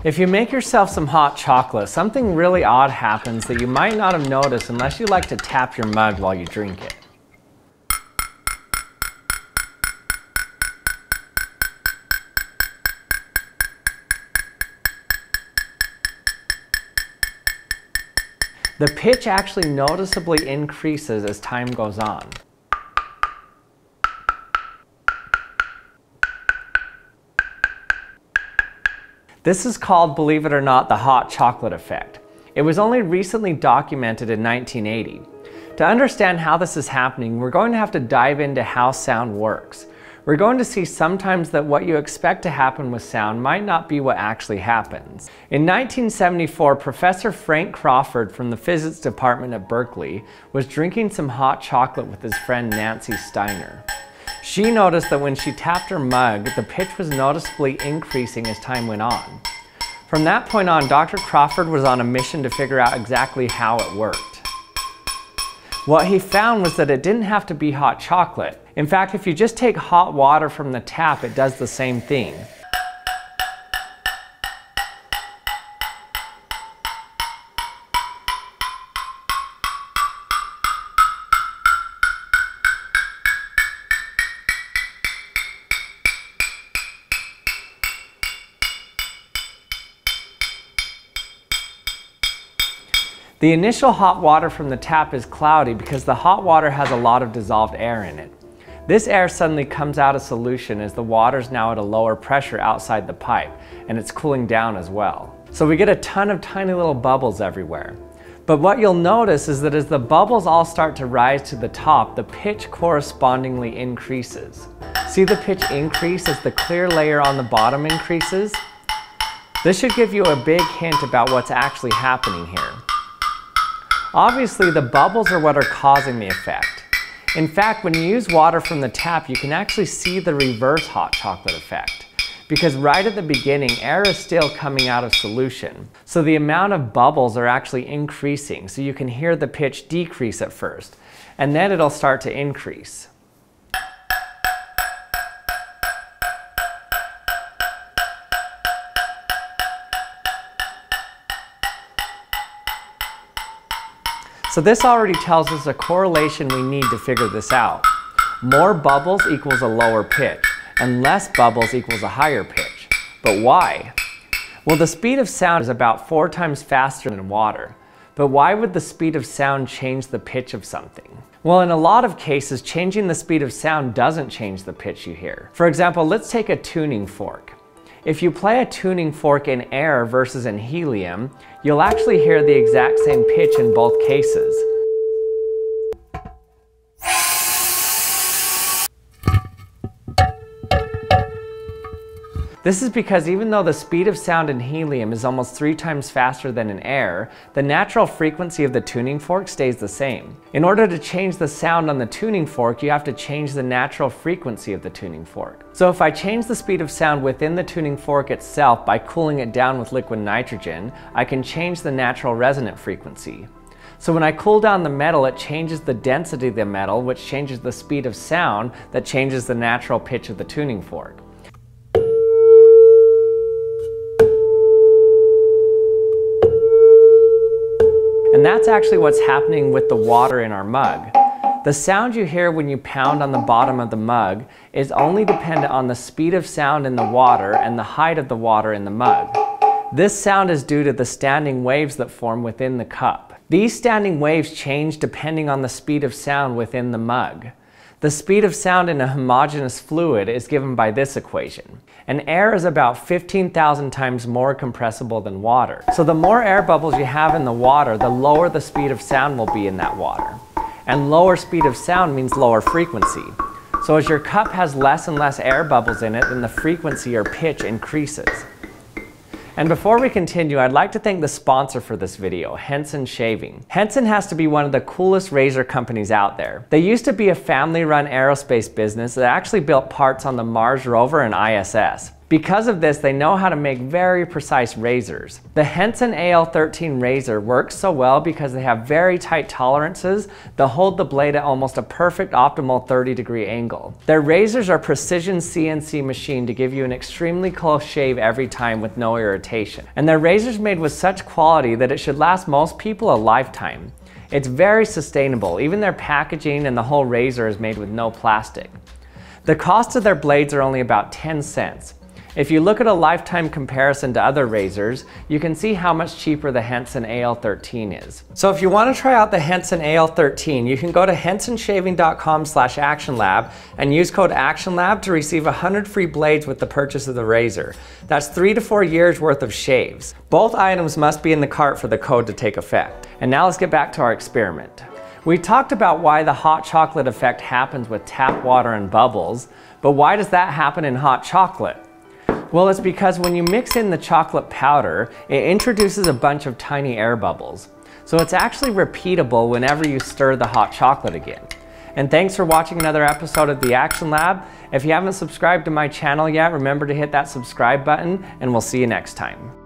If you make yourself some hot chocolate, something really odd happens that you might not have noticed unless you like to tap your mug while you drink it. The pitch actually noticeably increases as time goes on. This is called, believe it or not, the hot chocolate effect. It was only recently documented in 1980. To understand how this is happening, we're going to have to dive into how sound works. We're going to see sometimes that what you expect to happen with sound might not be what actually happens. In 1974, Professor Frank Crawford from the physics department at Berkeley was drinking some hot chocolate with his friend Nancy Steiner. She noticed that when she tapped her mug, the pitch was noticeably increasing as time went on. From that point on, Dr. Crawford was on a mission to figure out exactly how it worked. What he found was that it didn't have to be hot chocolate. In fact, if you just take hot water from the tap, it does the same thing. The initial hot water from the tap is cloudy because the hot water has a lot of dissolved air in it. This air suddenly comes out of solution as the water is now at a lower pressure outside the pipe, and it's cooling down as well. So we get a ton of tiny little bubbles everywhere. But what you'll notice is that as the bubbles all start to rise to the top, the pitch correspondingly increases. See the pitch increase as the clear layer on the bottom increases? This should give you a big hint about what's actually happening here. Obviously, the bubbles are what are causing the effect. In fact, when you use water from the tap, you can actually see the reverse hot chocolate effect. Because right at the beginning, air is still coming out of solution. So the amount of bubbles are actually increasing, so you can hear the pitch decrease at first, and then it'll start to increase. So this already tells us a correlation we need to figure this out. More bubbles equals a lower pitch, and less bubbles equals a higher pitch. But why? Well, the speed of sound is about 4 times faster than water. But why would the speed of sound change the pitch of something? Well, in a lot of cases, changing the speed of sound doesn't change the pitch you hear. For example, let's take a tuning fork. If you play a tuning fork in air versus in helium, you'll actually hear the exact same pitch in both cases. This is because even though the speed of sound in helium is almost 3 times faster than in air, the natural frequency of the tuning fork stays the same. In order to change the sound on the tuning fork, you have to change the natural frequency of the tuning fork. So if I change the speed of sound within the tuning fork itself by cooling it down with liquid nitrogen, I can change the natural resonant frequency. So when I cool down the metal, it changes the density of the metal, which changes the speed of sound that changes the natural pitch of the tuning fork. And that's actually what's happening with the water in our mug. The sound you hear when you pound on the bottom of the mug is only dependent on the speed of sound in the water and the height of the water in the mug. This sound is due to the standing waves that form within the cup. These standing waves change depending on the speed of sound within the mug. The speed of sound in a homogeneous fluid is given by this equation. And air is about 15,000 times more compressible than water. So the more air bubbles you have in the water, the lower the speed of sound will be in that water. And lower speed of sound means lower frequency. So as your cup has less and less air bubbles in it, then the frequency or pitch increases. And before we continue, I'd like to thank the sponsor for this video, Henson Shaving. Henson has to be one of the coolest razor companies out there. They used to be a family-run aerospace business that actually built parts on the Mars rover and ISS. Because of this, they know how to make very precise razors. The Henson AL13 razor works so well because they have very tight tolerances that hold the blade at almost a perfect optimal 30-degree angle. Their razors are precision CNC machined to give you an extremely close shave every time with no irritation. And their razor's made with such quality that it should last most people a lifetime. It's very sustainable. Even their packaging and the whole razor is made with no plastic. The cost of their blades are only about 10 cents. If you look at a lifetime comparison to other razors, you can see how much cheaper the Henson AL13 is. So if you want to try out the Henson AL13, you can go to hensonshaving.com/actionlab and use code ACTIONLAB to receive 100 free blades with the purchase of the razor. That's 3 to 4 years worth of shaves. Both items must be in the cart for the code to take effect. And now let's get back to our experiment. We talked about why the hot chocolate effect happens with tap water and bubbles, but why does that happen in hot chocolate? Well, it's because when you mix in the chocolate powder, it introduces a bunch of tiny air bubbles. So it's actually repeatable whenever you stir the hot chocolate again. And thanks for watching another episode of the Action Lab. If you haven't subscribed to my channel yet, remember to hit that subscribe button, and we'll see you next time.